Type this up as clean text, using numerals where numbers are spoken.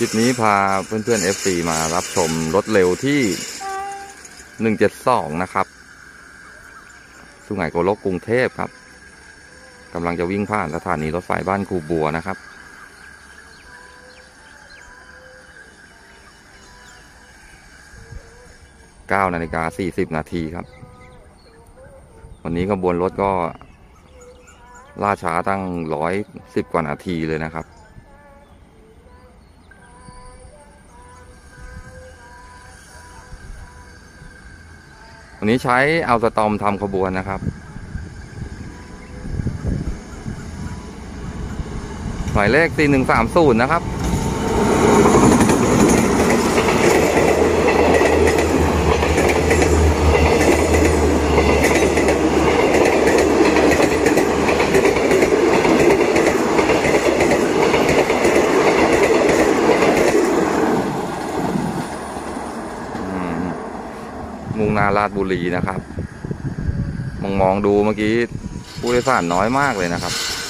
ลิปนี้พาเพื่อนๆ FC มารับชมรถเร็วที่172นะครับสุไหงโกลกกรุงเทพครับกำลังจะวิ่งผ่านสถานีรถไฟบ้านครูบัวนะครับ9:40 นาทีครับวันนี้ขบวนรถก็ล่าช้าตั้ง110 กว่านาทีเลยนะครับวันนี้ใช้อัลสตอมทำขบวนนะครับหมายเลข4130นะครับมุ่งหน้าราชบุรีนะครับมองดูเมื่อกี้ผู้โดยสารน้อยมากเลยนะครับ